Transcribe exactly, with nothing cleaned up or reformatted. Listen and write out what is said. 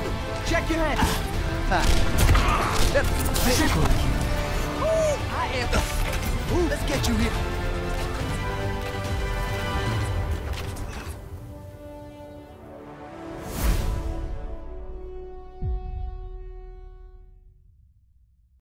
Check your head. Ah. Yep. Triple kill. I am. Ooh, let's get you here.